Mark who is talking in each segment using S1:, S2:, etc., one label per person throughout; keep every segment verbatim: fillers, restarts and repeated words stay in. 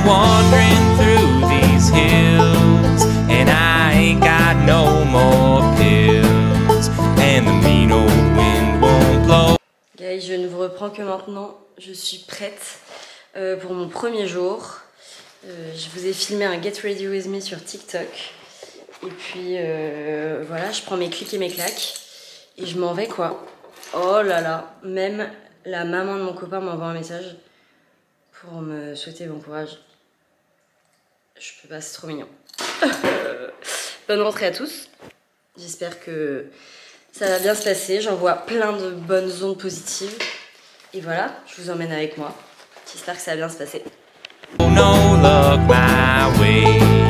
S1: wandering through these hills, and I ain't got no more pills, and the mean old wind won't blow.
S2: Guys, je ne vous reprends que maintenant. Je suis prête euh, pour mon premier jour. Euh, je vous ai filmé un Get Ready With Me sur TikTok. Et puis euh, voilà, je prends mes clics et mes claques. Et je m'en vais quoi. Oh là là, même la maman de mon copain m'envoie un message pour me souhaiter bon courage. Je peux pas, c'est trop mignon. Bonne rentrée à tous. J'espère que ça va bien se passer. J'envoie plein de bonnes ondes positives. Et voilà, je vous emmène avec moi. J'espère que ça va bien se passer.
S1: No luck my way,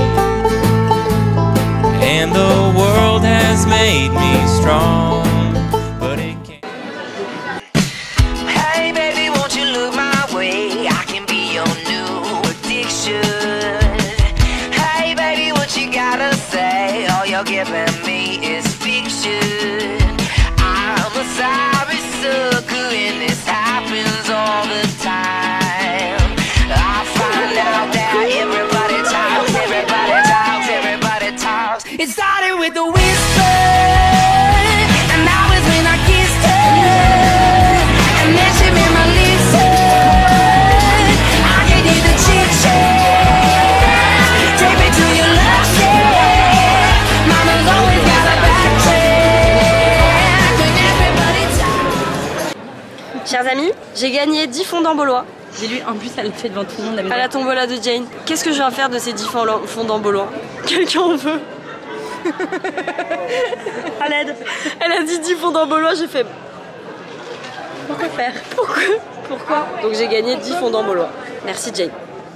S1: and the world has made me strong, but it can't.
S3: Hey baby, won't you look my way? I can be your new addiction. Hey baby, what you gotta say? All you're giving me is fiction. I'm a sorry sucker and this happens all the time. I find out that everybody talks, everybody talks, everybody talks. It started with a whisper, and that was when I kissed her, and then she made my lips hurt. I can hear the chit chat. Take me to your love shack. Mama's always got a back check when everybody talks.
S2: Chers amis, j'ai gagné dix fondants baulois.
S4: J'ai lu, en plus elle le fait devant tout le monde.
S2: À la tombola de Jane. Qu'est-ce que je viens faire de ces dix fondants baulois? Quelqu'un en veut? À l'aide. Elle a dit dix fondants baulois, j'ai fait... Pourquoi faire? Pourquoi? Pourquoi? Donc j'ai gagné dix fondants baulois. Merci Jane.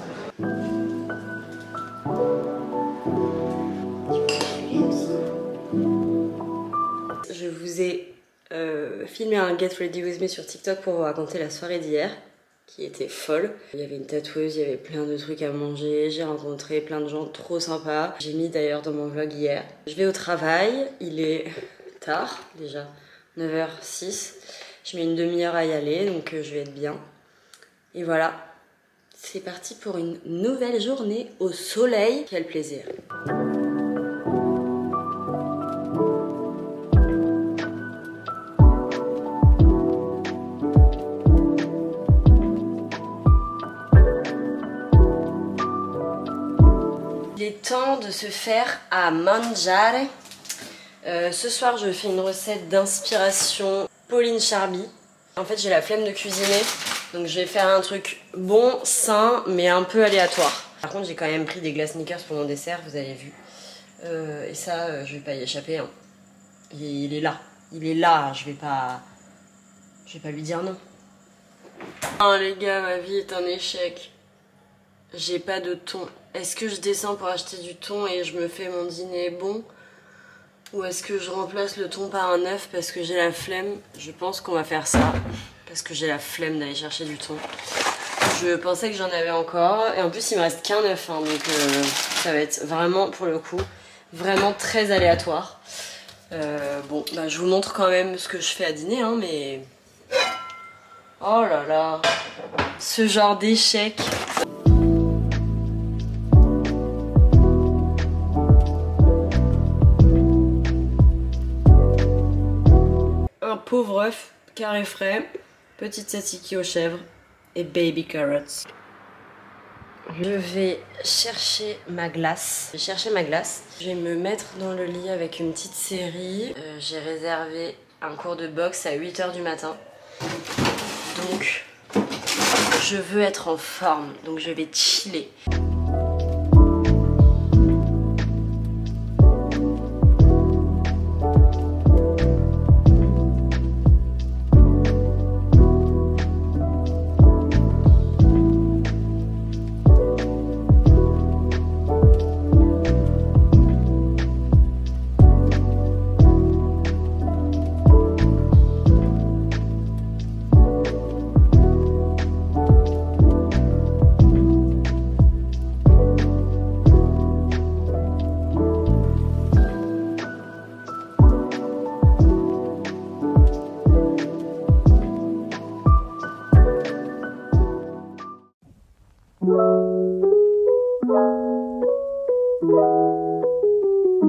S2: Je vous ai euh, filmé un Get Ready With Me sur TikTok pour vous raconter la soirée d'hier, qui était folle. Il y avait une tatoueuse, il y avait plein de trucs à manger, j'ai rencontré plein de gens trop sympas. J'ai mis d'ailleurs dans mon vlog hier. Je vais au travail, il est tard déjà, neuf heures six. Je mets une demi-heure à y aller, donc euh, je vais être bien. Et voilà, c'est parti pour une nouvelle journée au soleil. Quel plaisir! Il est temps de se faire à mangiare. Euh, ce soir, je fais une recette d'inspiration Pauline Charby. En fait, j'ai la flemme de cuisiner, donc je vais faire un truc bon, sain, mais un peu aléatoire. Par contre, j'ai quand même pris des glaces Snickers pour mon dessert, vous avez vu. Euh, et ça, euh, je vais pas y échapper. Hein. Il, il est là, il est là. Je vais pas, je vais pas lui dire non. Oh les gars, ma vie est un échec. J'ai pas de thon. Est-ce que je descends pour acheter du thon et je me fais mon dîner bon? Ou est-ce que je remplace le thon par un œuf parce que j'ai la flemme? Je pense qu'on va faire ça. Parce que j'ai la flemme d'aller chercher du thon. Je pensais que j'en avais encore. Et en plus, il me reste qu'un œuf. Hein, donc euh, ça va être vraiment, pour le coup, vraiment très aléatoire. Euh, bon, bah, je vous montre quand même ce que je fais à dîner. Hein, mais... Oh là là. Ce genre d'échec. Un pauvre œuf, carré frais, petite tzatziki aux chèvres et baby carrots. Je vais chercher ma glace. Je vais chercher ma glace. Je vais me mettre dans le lit avec une petite série. Euh, J'ai réservé un cours de boxe à huit heures du matin. Donc, je veux être en forme. Donc, je vais chiller.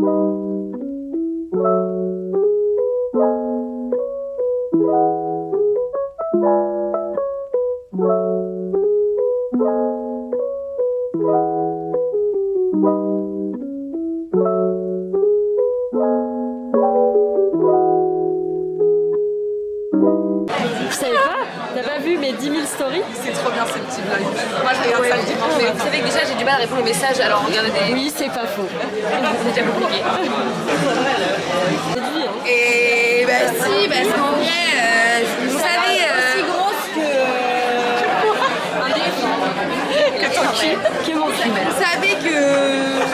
S2: Je savais pas, t'as pas vu mes dix mille stories?
S5: C'est trop bien ces petits vlogs. Moi je regarde ça le dimanche. Mais vous savez que déjà j'ai du mal à répondre aux messages, alors regardez des...
S2: Oui, c'est pas faux.
S5: C'est déjà compliqué. Et bah si, parce qu'en vrai, euh, vous savez... Euh...
S2: aussi grosse que...
S5: Un défi.
S2: que ton cul, que mon cul.
S5: Vous savez que...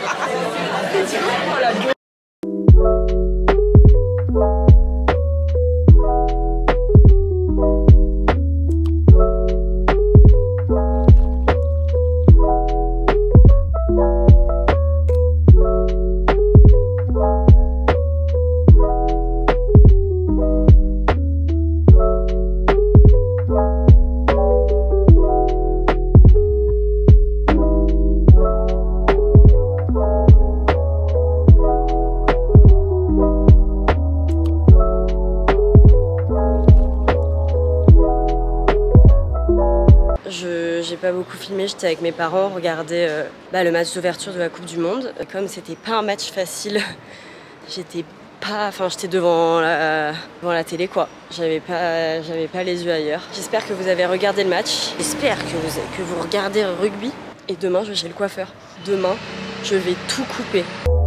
S2: J'ai pas beaucoup filmé, j'étais avec mes parents, regarder euh, bah, le match d'ouverture de la Coupe du Monde. Comme c'était pas un match facile, j'étais pas, enfin j'étais devant la, devant la télé quoi. J'avais pas, j'avais pas les yeux ailleurs. J'espère que vous avez regardé le match. J'espère que vous, que vous regardez le rugby. Et demain je vais chez le coiffeur. Demain, je vais tout couper.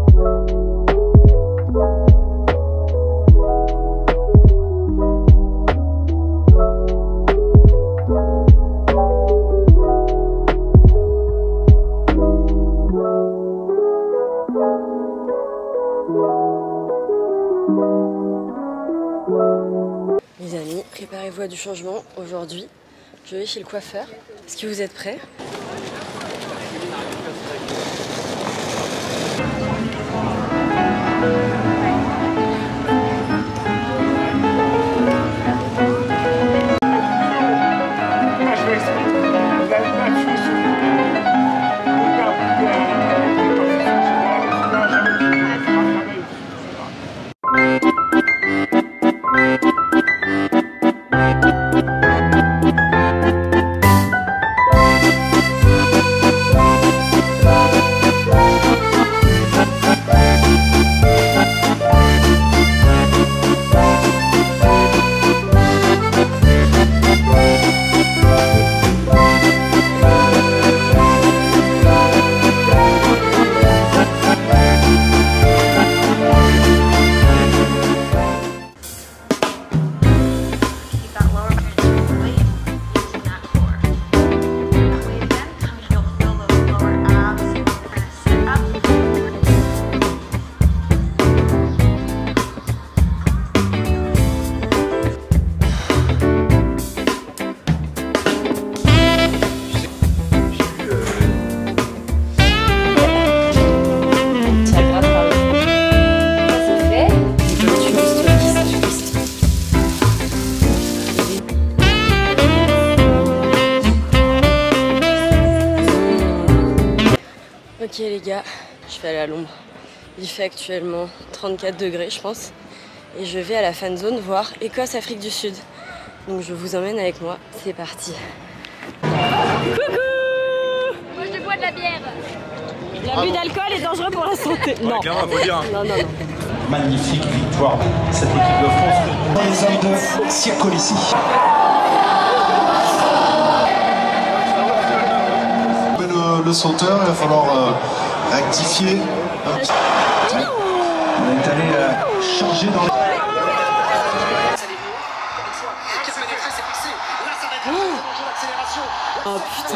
S2: Les amis, préparez-vous à du changement. Aujourd'hui, je vais chez le coiffeur. Est-ce que vous êtes prêts? Ok les gars, je vais aller à l'ombre. Il fait actuellement trente-quatre degrés je pense. Et je vais à la fan zone voir Écosse-Afrique du Sud. Donc je vous emmène avec moi, c'est parti. Coucou!
S6: Moi je bois de la bière.
S2: L'abus d'alcool est dangereux pour la santé.
S7: Ouais,
S2: non.
S7: clairement, faut dire.
S2: non, non, non.
S8: Magnifique victoire, cette équipe de France. Dans les hommes de Circolici. Le, le sauteur, il va falloir euh, rectifier. Un petit... On est allé euh, charger dans les...
S2: Oh putain.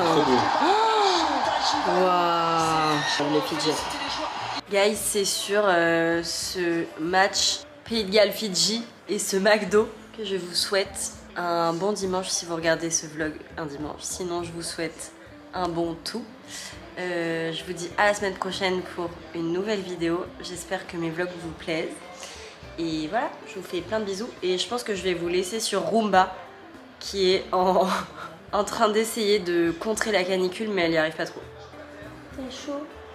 S2: Waouh. Les Fidji. Guys, c'est sur euh, ce match Pays de Galles Fidji et ce McDo que je vous souhaite un bon dimanche si vous regardez ce vlog un dimanche. Sinon, je vous souhaite un bon tout. Euh, je vous dis à la semaine prochaine pour une nouvelle vidéo. J'espère que mes vlogs vous plaisent. Et voilà, je vous fais plein de bisous. Et je pense que je vais vous laisser sur Roomba qui est en, en train d'essayer de contrer la canicule, mais elle n'y arrive pas trop. C'est chaud.